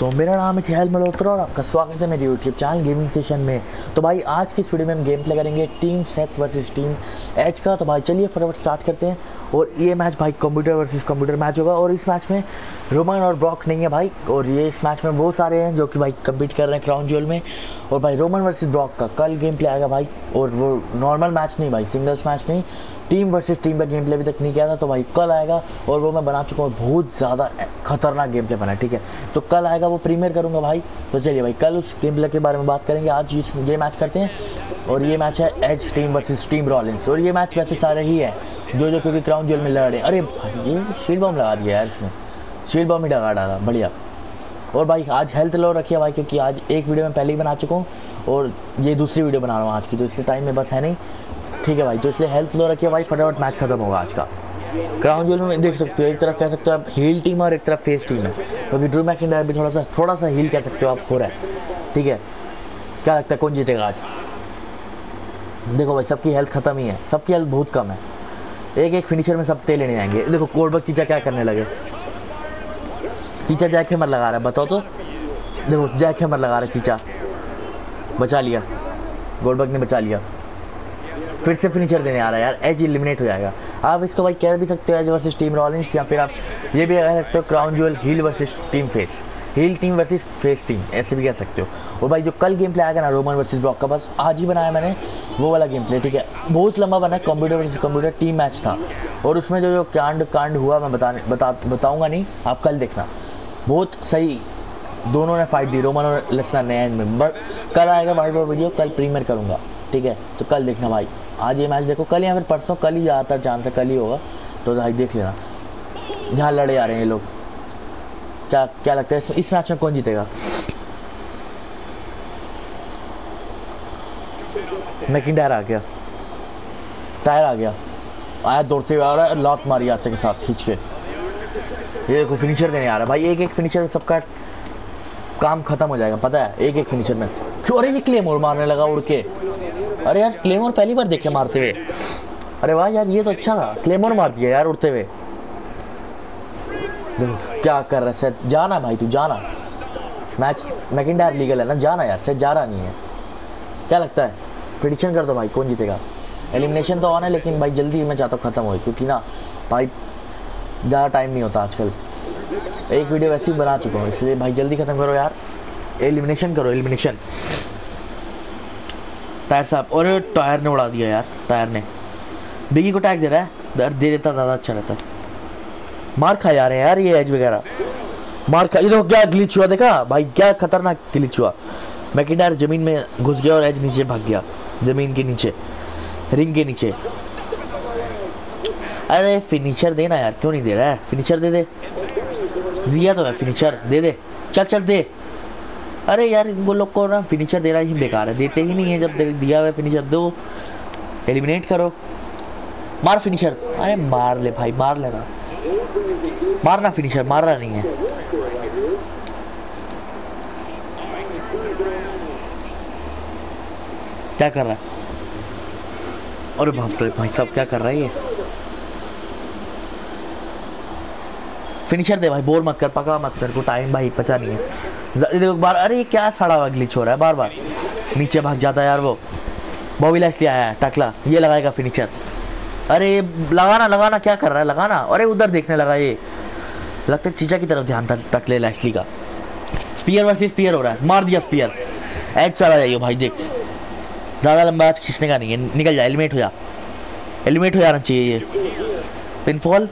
दोस्तों, मेरा नाम है चहल मल्होत्रा और आपका स्वागत है मेरे यूट्यूब चैनल गेमिंग सेशन में। तो भाई आज की इस वीडियो में हम गेम प्ले करेंगे team Seth versus team H का। तो भाई चलिए फटाफट स्टार्ट करते हैं। और ये मैच भाई कंप्यूटर वर्सेस कंप्यूटर मैच होगा और इस मैच में रोमन और ब्रॉक नहीं है भाई। और ये इस मैच में बहुत सारे हैं जो कि भाई कम्पीट कर रहे हैं क्राउन ज्वेल में। और भाई रोमन वर्सेस ब्रॉक का कल गेम प्ले आएगा भाई, और वो नॉर्मल मैच नहीं भाई, सिंगल्स मैच नहीं, टीम वर्सेस टीम का गेम प्ले अभी तक नहीं किया था। तो भाई कल आएगा और वो मैं बना चुका हूँ, बहुत ज़्यादा खतरनाक गेम प्ले बना है, ठीक है। तो कल आएगा, वो प्रीमियर करूँगा भाई। तो चलिए भाई कल उस गेम प्ले के बारे में बात करेंगे। आज ये मैच करते हैं और ये मैच है Edge team versus team Rollins. और ये मैच वैसे सारे ही है जो क्योंकि क्राउन ज्वेल में लड़ रहे हैं। अरे भाई ये शील्ड बॉम्ब लगा दिया यार, इसमें शील्ड बॉम्ब ही लगा डाला, बढ़िया। और भाई आज हेल्थ लो रखिए भाई, क्योंकि आज एक वीडियो में पहले ही बना चुका हूँ और ये दूसरी वीडियो बना रहा हूँ आज की, तो इसलिए टाइम में बस है नहीं, ठीक है भाई। तो इसलिए हेल्थ लो रखिए भाई, फटाफट मैच खत्म होगा आज का। क्राउन ज्वेल में देख सकते हो, एक तरफ कह सकते हो आप हील टीम और एक तरफ फेस टीम है, क्योंकि ड्रू मैकिंटायर भी थोड़ा सा हील कह सकते हो आप हो रहा है, ठीक है। क्या लगता है कौन जीतेगा आज? देखो भाई सबकी हेल्थ खत्म ही है, सबकी हेल्थ बहुत कम है, एक फिनिशर में सब तेल लेने आएंगे। देखो गोल्डबर्ग चीचा क्या करने लगे, चीचा जैक हैमर लगा रहा है, बताओ तो। देखो जैक हैमर लगा रहा है चीचा, बचा लिया, गोल्डबर्ग ने बचा लिया। फिर से फिनिशर देने आ रहा है यार, एज एलिमिनेट हो जाएगा। आप इसको भाई कह भी सकते हो एज वर्सेस टीम रॉलिंस, या फिर आप ये भी कह सकते हो crown jewel heel versus team face, heel team versus face team, ऐसे भी कह सकते हो। और भाई जो कल गेम प्ले आएगा ना रोमन वर्सेस ब्रॉक का, बस आज ही बनाया मैंने वो वाला गेम प्ले, ठीक है। बहुत लंबा बना है, computer versus computer team match था और उसमें जो कांड हुआ मैं बताऊंगा नहीं, आप कल देखना। बहुत सही दोनों ने फाइट दी, रोमन और लेसनर ने एंड में। बट कल आएगा भाई वो वीडियो, कल प्रीमियर करूंगा, ठीक है। तो कल देखना भाई, आज ये मैच देखो, कल या फिर परसों, कल ही ज़्यादातर चांस है, कल ही होगा। तो भाई देख लेना, यहाँ लड़े आ रहे हैं ये लोग। क्या लगता है इस मैच में कौन जीतेगा? मैकिंटायर आ गया, टायर आ गया, आया दौड़ते हुए आ रहा है, लॉक मारी आते के साथ खींच के। ये देखो फिनिशर देने आ रहा है भाई, एक फिनिशर सबका काम खत्म हो जाएगा, पता है, एक फिनिशर में। क्यों? अरे ये क्लेमोर मारने लगा उड़ के। अरे यार क्लेमोर पहली बार देखे मारते हुए। अरे वाह यार ये तो अच्छा था, क्लेमोर मार दिया यार उड़ते हुए। देखो क्या कर रहा है सेथ, जाना भाई तू जाना, मैच मैकिंटायर लीगल है ना, जाना यार, सेथ जा रहा नहीं है। क्या लगता है, प्रेडिक्शन कर दो भाई कौन जीतेगा। एलिमिनेशन तो ऑन है, लेकिन भाई जल्दी मैं चाहता हूँ खत्म हो, क्योंकि ना भाई ज़्यादा टाइम नहीं होता आजकल, एक वीडियो वैसे ही बना चुका हूँ, इसलिए भाई जल्दी खत्म करो यार, एलिमिनेशन करो, एलिमिनेशन। टायर साहब, और टायर ने उड़ा दिया यार, टायर ने बिगी को टैग दे रहा है, दे देता ज़्यादा अच्छा रहता। मार खा जा रहे हैं यार ये एज वगैरह, मार खा। ये देखो क्या ग्लिच हुआ, देखा भाई क्या खतरनाक ग्लिच हुआ। मैकिंटायर जमीन में घुस गया और एज नीचे भाग गया, जमीन के नीचे, रिंग के नीचे। अरे फिनिशर देना यार, क्यों नहीं दे रहा है? फिनिशर दे दे, दिया तो है फिनिशर, दे दे, चल दे। अरे यार वो लोग को ना फिनिशर देना ही बेकार है, देते ही नहीं है, जब दिया हुआ फिनिशर दो, एलिमिनेट करो, मार फिनिशर। अरे मार ले भाई, मार लेना, मारना फिनिशर, मार रहा नहीं है। क्या कर रहा है? अरे बाप रे भाई साहब क्या कर रहा है ये? फिनिशर दे भाई, बोर मत कर, पका मत कर, को टाइम भाई बचा नहीं है। देखो बार, अरे ये क्या सड़ा हुआ ग्लिच हो रहा है, बार बार नीचे भाग जाता है यार वो। बॉबी लैशली आया है, टकला, ये लगाएगा फिनिशर। अरे लगाना क्या कर रहा है, लगाना। अरे उधर देखने लगा, ये लगता है चीचा की तरफ ध्यान था टकले लैशली का। स्पीयर वर्सेस स्पीयर हो रहा है, मार दिया स्पीयर, एज चला जाइए भाई, देख ज़्यादा लंबा आज खींचने का नहीं है, निकल जा, एलिमिनेट हो जाना चाहिए ये। पिनफॉल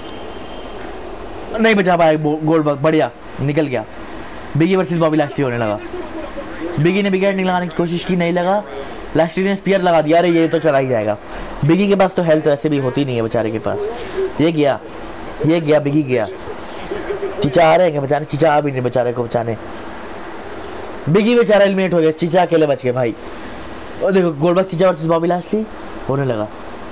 नहीं बचा पाया गोल्डबर्ग, बढ़िया निकल गया। बिगी वर्सेस बॉबी लैशली होने लगा, बिगी ने विकेट नहीं लगाने की कोशिश की, नहीं लगा, लैशली ने स्पीयर लगा दिया। अरे ये तो चला ही जाएगा, बिगी के पास तो हेल्थ ऐसे भी होती नहीं है बेचारे के पास। ये गया बिगी गया। चीचा आ रहे हैं बचाने, चीचा आ भी नहीं बेचारे को बचाने, बिगी बेचारा एलिमिनेट हो गया, चीचा अकेले बच गए भाई। और देखो गोल्डबर्ग चीचा वर्सेस बॉबी लैशली होने लगा।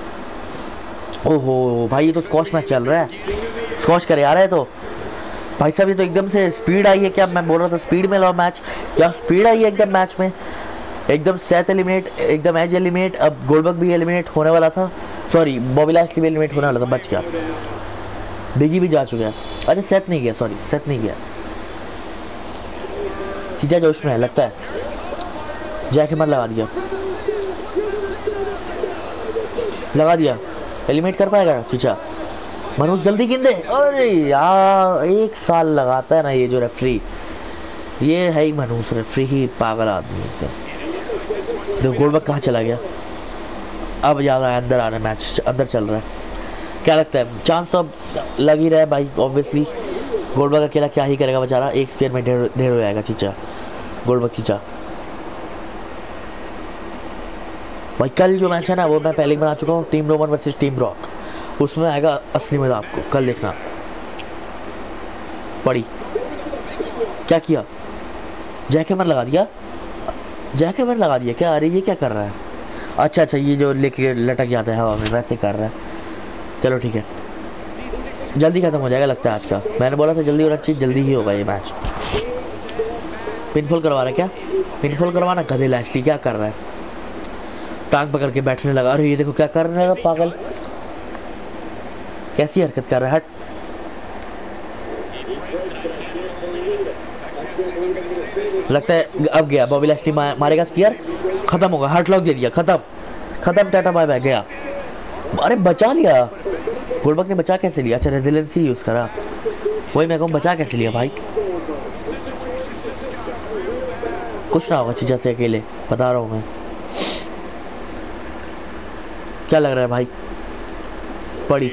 ओहो भाई ये तो स्क्वॉश मैच चल रहा है, स्क्वॉश करे आ रहा है। तो भाई साहब ये तो एकदम से स्पीड आई है, क्या मैं बोल रहा था स्पीड में लो मैच, क्या स्पीड आई है एकदम मैच में, एकदम सेथ एलिमिनेट, एकदम एज एलिमिनेट। अब गोल्डबर्ग भी एलिमिनेट होने वाला था, सॉरी बॉबी लैशली भी एलिमिनेट होने वाला था, बच गया। बिगी भी जा चुका है, अच्छा सेथ नहीं गया, सॉरी सेथ नहीं गया। चीजा जोश में है लगता है। जैक हैमर लगा दिया, लगा दिया। एलिमिनेट कर पाएगा चीचा? मनोज जल्दी गिन दे। अरे यार 1 साल लगाता है ना ये जो रेफरी, ये है ही मनोज रेफरी ही पागल आदमी एकदम। देखो गोल्डबर्ग कहाँ चला गया, अब याद आया अंदर आ रहा है, मैच अंदर चल रहा है। क्या लगता है चांस तो अब लग ही रहा है भाई ऑब्वियसली। गोल्डबर्ग अकेला क्या ही करेगा बेचारा, एक स्पेयर में ढेर हो जाएगा चीचा, गोल्डबर्ग चीचा। भाई कल जो मैच है ना वो मैं पहले ही बना चुका हूँ, team Roman versus team Rock, उसमें आएगा असली मजा आपको, कल देखना। पड़ी क्या किया, जैक हैमर लगा दिया, जैक हैमर लगा दिया क्या? अरे ये क्या कर रहा है? अच्छा अच्छा ये जो लेके लटक जाता है हवा में वैसे कर रहा है। चलो ठीक है, जल्दी खत्म हो जाएगा लगता है आज का। मैंने बोला था जल्दी होना चाहिए, जल्दी ही होगा ये मैच। पिनफॉल करवा रहा है क्या? पिनफॉल करवाना गधे लैशली क्या कर रहा है? टांग पकड़ के बैठने लगा। अरे ये देखो क्या कर रहा है पागल, कैसी हरकत कर रहा है। हट, लगता है अब गया बॉबी लैशली मारेगा स्पीयर, खत्म होगा। हार्ट लॉक दे दिया, खत्म खत्म, टाटा बाय बाय गया। अरे बचा लिया गोल्डबर्ग ने, बचा कैसे लिया? अच्छा रेजिलेंसी यूज करा, वही मैं कहूँ बचा कैसे लिया भाई। कुछ ना होगा चीजा से अकेले, बता रहा हूँ मैं। क्या लग रहा है भाई? पड़ी,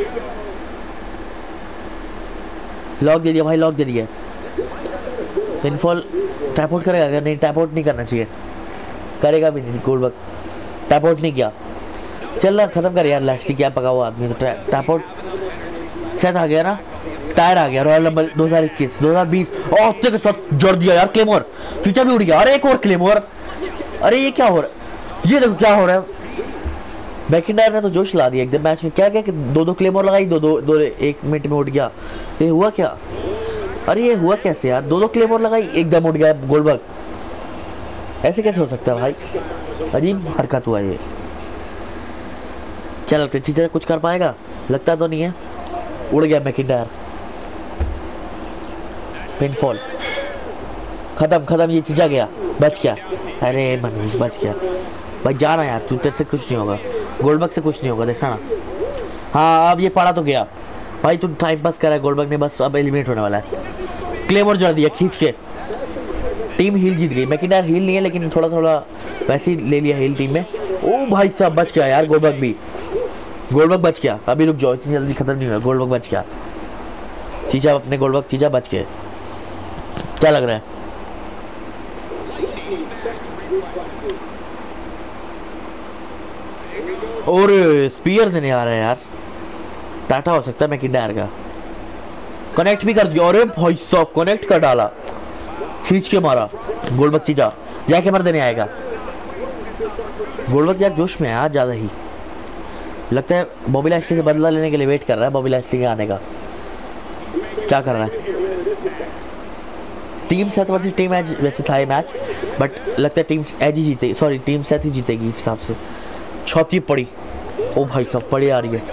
लॉक दे दिया भाई, लॉक दे दिया। पिनफॉल टैप आउट करेगा क्या? नहीं टैप आउट नहीं करना चाहिए, करेगा भी नहीं गोल्डबर्ग, टैप आउट नहीं किया। चल रहा खत्म कर यार लैशली, क्या पका हुआ आदमी। तो टैप आउट शायद आ गया ना, टायर आ गया। रॉयल नंबर 2021 2020 और हफ्ते के साथ जोड़ दिया यार। क्लेमोर चीचा भी उड़ गया। अरे एक और क्लेमोर, अरे ये क्या हो रहा है? ये देखो क्या हो रहा है। मैकिंटायर ने तो जोश ला दिया एकदम मैच में। क्या क्या कि दो क्लेमोर लगाई, दो 1 मिनट में उठ गया। ये हुआ क्या? अरे ये हुआ कैसे यार? दो क्लेमोर लगाई एकदम उठ गया गोल्डबर्ग, ऐसे कैसे हो सकता है भाई? अजीब हरकत हुआ ये। क्या लगता है चीजा कुछ कर पाएगा? लगता तो नहीं है। उड़ गया मैकिंटायर, पिनफॉल खत्म खत्म। ये चीजा गया, बच गया। अरे मनोज बच गया भाई, जाना यार तू, तेरे से कुछ नहीं होगा, गोल्डबर्ग से कुछ नहीं होगा, देखा ना। हाँ अब ये पड़ा तो गया भाई, तू टाइम पास करा है गोल्डबर्ग ने, बस अब एलिमिनेट होने वाला है। क्लेमोर जड़ दिया खींच के, टीम हील जीत गई। मैकिंटायर हील नहीं है लेकिन थोड़ा थोड़ा वैसे ही ले लिया हील टीम में। ओ भाई साहब बच गया यार गोल्डबर्ग भी, गोल्डबर्ग बच गया। अभी रुक जाओ, इतनी जल्दी खत्म नहीं हुआ, गोल्डबर्ग बच गया। चीजा अपने गोल्डबर्ग चीजा बच गए। क्या लग रहा है? और स्पीयर देने आ रहा है यार, टाटा हो सकता है मैकिंटायर का। कनेक्ट भी कर दिया, अरे भाई साहब कनेक्ट कर डाला, खींच के मारा गोल्डबर्ग चीजा। जैक हैमर देने आएगा गोल्डबर्ग यार, जोश में है आज ज्यादा ही। लगता है बॉबी लैशली से बदला लेने के लिए वेट कर रहा है, बॉबी लैशली के आने का। क्या कर रहा है? Team Seth versus team Edge वैसे था ये मैच, बट लगता है टीम एज ही जीतेगी, सॉरी टीम सेथ ही जीतेगी इस हिसाब से। छौती पड़ी, ओ भाई साहब पड़ी आ रही है।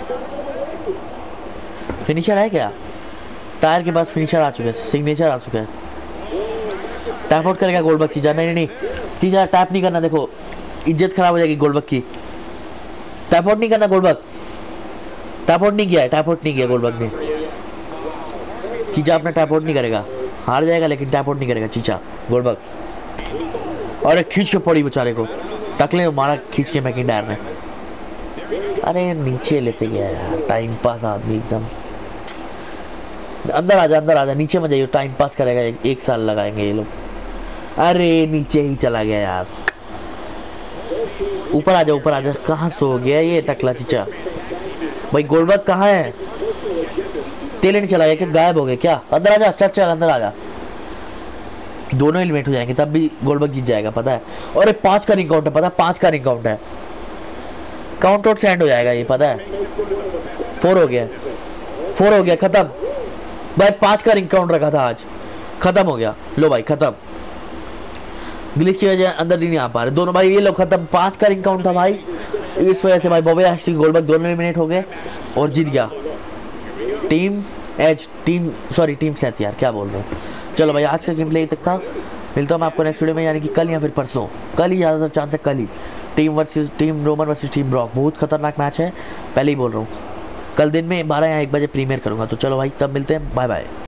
फिनिशर है क्या? टायर के पास फिनिशर आ चुका है, सिग्नेचर आ चुका है। टैप आउट करेगा गोल्डबर्ग चीजा? नहीं नहीं चीजा टैप नहीं करना, देखो इज्जत खराब हो जाएगी गोल्डबर्ग की। टैप आउट नहीं करना गोल्डबर्ग, टैप आउट नहीं किया है, टैप आउट नहीं किया गोल्डबर्ग ने। चीजा अपना टैप आउट नहीं करेगा, हार जाएगा लेकिन टैप आउट नहीं करेगा चीचा गोल्डबर्ग। अरे खींच के पड़ी बेचारे को, टकले मारा खींच के मैकिंटायर ने। अरे नीचे लेते गया यार, टाइम पास आदमी एकदम। अंदर आजा, अंदर आजा, नीचे मत जाइए, टाइम पास करेगा। 1 साल लगाएंगे ये लोग। अरे नीचे ही चला गया यार, ऊपर आजा, ऊपर आजा। कहाँ सो गया ये टकला चीचा? भाई गोल्डबर्ग कहाँ है? तेले नहीं चला गया क्या? गायब हो गया क्या? अंदर आजा, चल चल अंदर आजा। दोनों एलिमिनेट हो जाएंगे तब भी गोल्डबर्ग जीत जाएगा पता है। और 5 का रिंग काउंट है पता है, 5 का रिंग काउंट है, काउंट आउट एंड हो जाएगा ये पता है। 4 हो गया, 4 हो गया, खत्म भाई। 5 का रिंग काउंट रखा था आज, खत्म हो गया। लो भाई खत्म, ग्लिच की वजह अंदर नहीं आ पा रहे दोनों भाई। ये लोग खत्म, 5 का रिंग काउंट था भाई, इस वजह से भाई बॉबी लैशली गोल्डबर्ग दोनों एलिमिनेट हो गए और जीत गया team Edge team, sorry team Seth यार, क्या बोल रहे हो। चलो भाई आज का गेम प्ले तक था, मिलता हूँ मैं आपको नेक्स्ट वीडियो में, यानी कि कल या फिर परसों। कल ही ज़्यादातर चांस है, कल ही। Team Roman versus team Brock, बहुत खतरनाक मैच है, पहले ही बोल रहा हूँ। कल दिन में 12 या 1 बजे प्रीमियर करूँगा। तो चलो भाई तब मिलते हैं, बाय बाय।